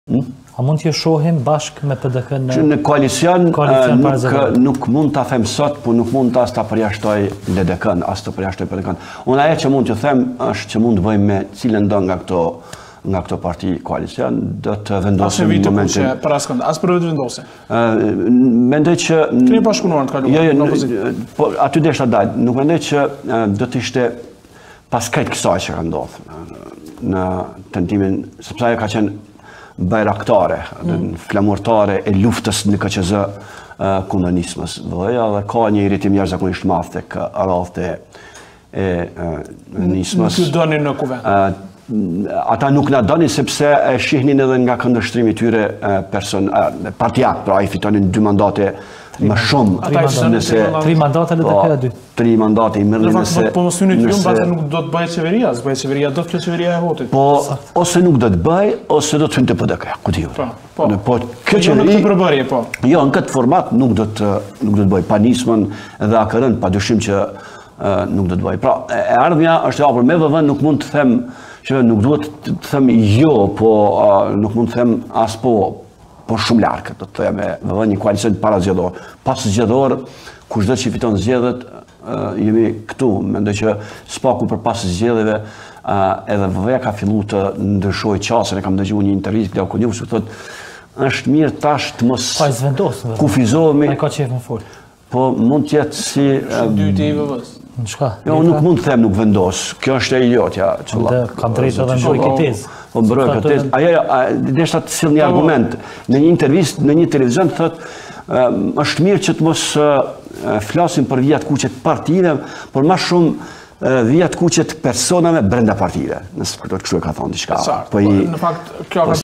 A mund t'ju shohim bashkë me PDK në koalicion nuk mund ta them sot, por nuk mund as ta përjashtoj LDK-n, as të përjashtoj PDK-n. Unë ajo që mund t'ju them është që mund të bëjmë me cilën do nga këto parti koalicion, do të vendosim në momentin. As për vetë vendosin. Mendoj që keni bashkëpunuar të kaluar në opozitë. Po aty desha dal. Nuk mendoj që do të ishte pas këtij kësaj që ka ndodhur në tendimin, sepse ajo ka qenë bajraktare, flamurtare e luftës në KQZ komunismës. Dhe ka një irritim jashtëzakonisht madh tek radhët e nismës. Nuk ju doni në kuvend. Ata nuk na donin sepse e shihnin edhe nga këndvështrimi i tyre partijak, pra ai fitonin 2 mandate më shumë. 3 mandate LDK-a 2. 3 mandate i merrnin nëse. Po mos syni ju mbase nuk do të bëhet qeveria, s'bëhet qeveria, do të flë qeveria e Hotit. Po ose nuk do të bëj, ose do të hynte PDK, ku di. Po kjo qeveri në përbërje, po. Jo, në këtë format nuk do të bëj pa nismën dhe AKR-n, padyshim që nuk do të bëj. Pra, e ardhmja është e hapur me VV, nuk mund të them që nuk duhet të them jo, po nuk mund të them as po shumë larkë, do të them me një koalicion para zgjedhor. Pas zgjedhor, kushdo që fiton zgjedhjet, jemi këtu. Mendoj që spaku për pas zgjedhjeve edhe VV ka filluar të ndryshojë qasën. E kam dëgjuar një intervistë Glau Koniu që thotë është mirë tash të mos kufizohemi. Ai ka qef më fol. Po mund të jetë si dyti i VV-s. Jo, nuk mund të them nuk vendos. Kjo është e idiotja. Kam drejtë edhe mbroj këtë tezë. Po mbroj këtë tezë. Ajo deshta të sill një argument. Në një intervistë në një televizion thotë është mirë që të mos flasim për vijat kuqe të partive, por më shumë vijat kuqe të personave brenda partive. Nëse për të kështu e ka thonë diçka. Në fakt kjo